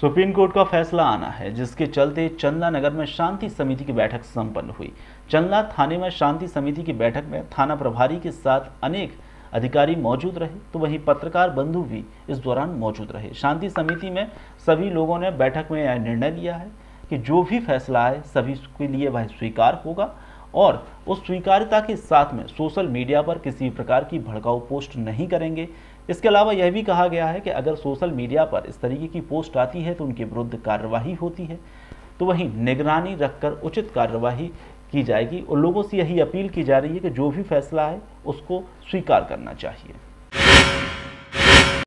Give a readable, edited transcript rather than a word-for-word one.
Supreme court का फैसला आना है, जिसके चलते चंदला नगर में शांति समिति की बैठक संपन्न हुई। चंदला थाने में शांति समिति की बैठक में थाना प्रभारी के साथ अनेक अधिकारी मौजूद रहे, तो वहीं पत्रकार बंधु भी इस दौरान मौजूद रहे। शांति समिति में सभी लोगों ने बैठक में यह निर्णय लिया है कि जो भी फैसला आए सभी के लिए वह स्वीकार होगा और उस स्वीकार्यता के साथ में सोशल मीडिया पर किसी प्रकार की भड़काऊ पोस्ट नहीं करेंगे। इसके अलावा यह भी कहा गया है कि अगर सोशल मीडिया पर इस तरीके की पोस्ट आती है तो उनके विरुद्ध कार्रवाई होती है, तो वहीं निगरानी रखकर उचित कार्रवाई की जाएगी और लोगों से यही अपील की जा रही है कि जो भी फैसला है उसको स्वीकार करना चाहिए।